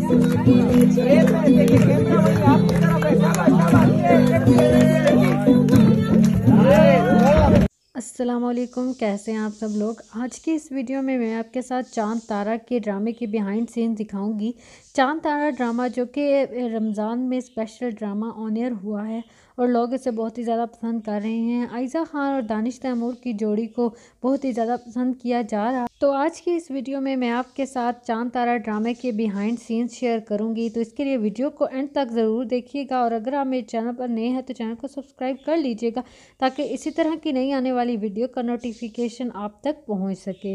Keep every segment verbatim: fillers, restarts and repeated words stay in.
अस्सलामुअलैकुम, कैसे हैं आप सब लोग। आज की इस वीडियो में मैं आपके साथ चांद तारा के ड्रामे के बिहाइंड सीन दिखाऊंगी। चांद तारा ड्रामा जो कि रमज़ान में स्पेशल ड्रामा ऑन एयर हुआ है और लोग इसे बहुत ही ज़्यादा पसंद कर रहे हैं। आयज़ा खान और दानिश तैमूर की जोड़ी को बहुत ही ज़्यादा पसंद किया जा रहा है। तो आज की इस वीडियो में मैं आपके साथ चांद तारा ड्रामे के बिहाइंड सीन्स शेयर करूंगी, तो इसके लिए वीडियो को एंड तक ज़रूर देखिएगा। और अगर आप मेरे चैनल पर नए हैं तो चैनल को सब्सक्राइब कर लीजिएगा ताकि इसी तरह की नई आने वाली वीडियो का नोटिफिकेशन आप तक पहुंच सके।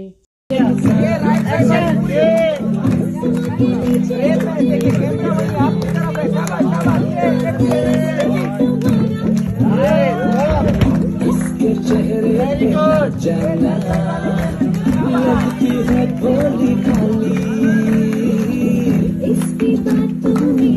लगती है भोली भाली इसकी बातों में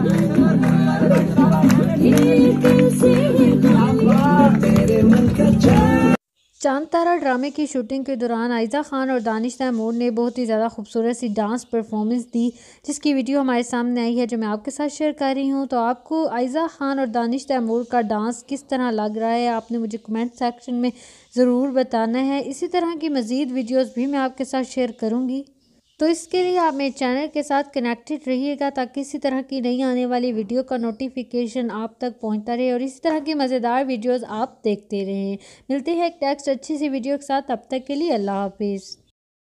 तेरे मन का चांद तारा ड्रामे की शूटिंग के दौरान आयज़ा खान और दानिश तैमूर ने बहुत ही ज़्यादा खूबसूरत सी डांस परफॉर्मेंस दी, जिसकी वीडियो हमारे सामने आई है जो मैं आपके साथ शेयर कर रही हूं। तो आपको आयज़ा खान और दानिश तैमूर का डांस किस तरह लग रहा है आपने मुझे कमेंट सेक्शन में ज़रूर बताना है। इसी तरह की मज़ीद वीडियोज़ भी मैं आपके साथ शेयर करूँगी, तो इसके लिए आप मेरे चैनल के साथ कनेक्टेड रहिएगा ताकि इसी तरह की नई आने वाली वीडियो का नोटिफिकेशन आप तक पहुंचता रहे और इसी तरह की मज़ेदार वीडियोस आप देखते रहें। मिलते हैं एक नेक्स्ट अच्छी सी वीडियो के साथ, तब तक के लिए अल्लाह हाफिज़।